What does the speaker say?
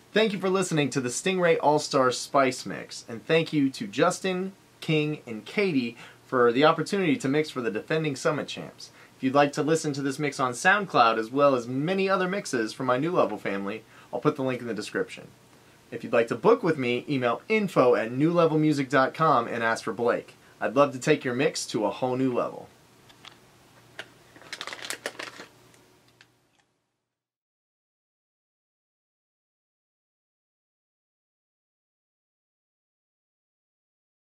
Thank you for listening to the Stingray All-Stars Spice Mix, and thank you to Justin, King, and Katie for the opportunity to mix for the defending Summit Champs. If you'd like to listen to this mix on SoundCloud as well as many other mixes from my New Level family, I'll put the link in the description. If you'd like to book with me, email info@newlevelmusic.com and ask for Blake. I'd love to take your mix to a whole new level.